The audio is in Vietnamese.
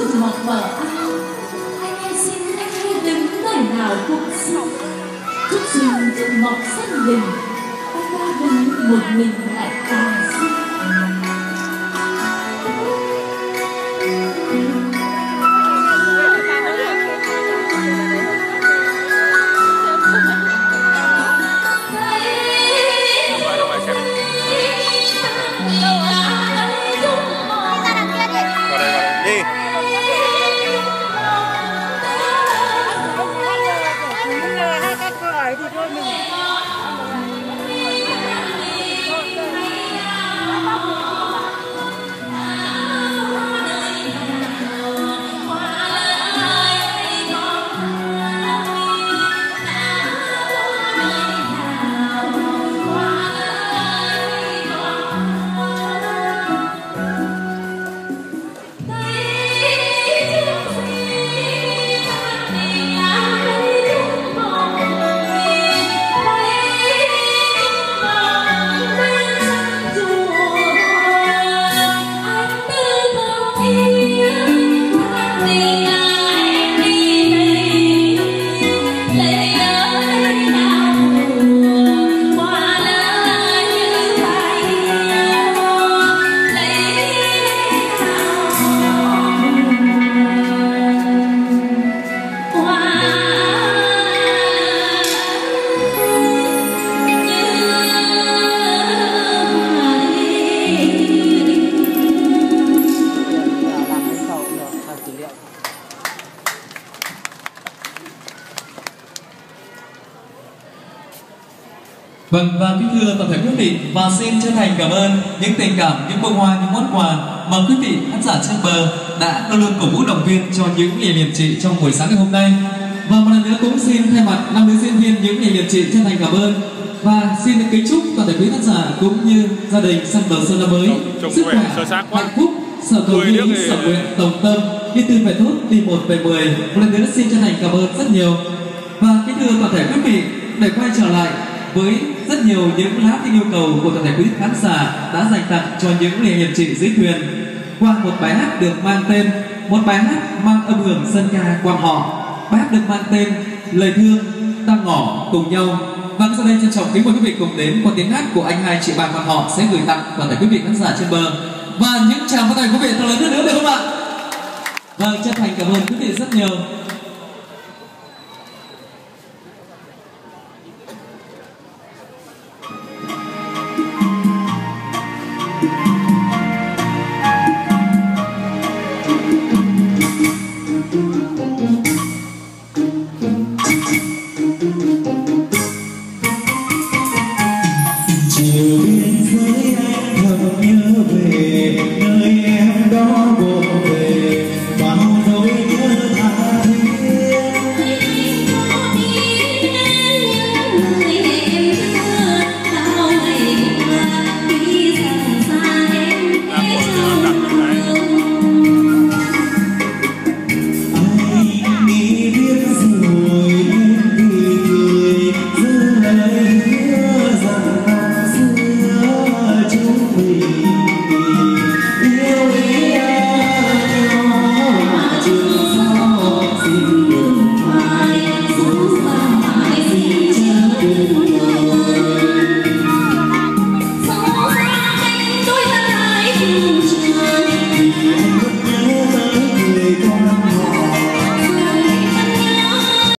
trùng mọc bờ ao. Anh ơi xin anh hãy đứng đời nào cũng xin. Chút rừng trùng mọc sân đình, anh ta đứng một mình lại càng xinh. Vâng, và kính thưa toàn thể quý vị, và xin chân thành cảm ơn những tình cảm, những bông hoa, những món quà mà quý vị khán giả trên bờ đã luôn luôn cổ vũ động viên cho những nghệ liệt chị trong buổi sáng ngày hôm nay. Và một lần nữa cũng xin thay mặt năm nữ diễn viên những nghệ liệt chị chân thành cảm ơn và xin được kính chúc toàn thể quý khán giả cũng như gia đình sang đầu xuân năm mới sức khỏe, hạnh phúc, sở cầu như ý, sở nguyện, tổng tâm, đi từ về tốt, đi một về 10. Một lần nữa xin chân thành cảm ơn rất nhiều. Và kính thưa toàn thể quý vị, để quay trở lại với rất nhiều những lá yêu cầu của toàn thể quý khán giả đã dành tặng cho những nghệ nhân chị dưới thuyền qua một bài hát được mang tên, một bài hát mang âm hưởng dân ca quan họ. Bài hát được mang tên Lời Thương Ta Ngỏ Cùng Nhau. Và sau đây trân trọng kính mời quý vị cùng đến qua tiếng hát của anh hai chị ba quan họ sẽ gửi tặng toàn thể quý vị khán giả trên bờ. Và những tràng pháo tay quý vị thật lớn hơn nữa được không ạ? Vâng, chân thành cảm ơn quý vị rất nhiều.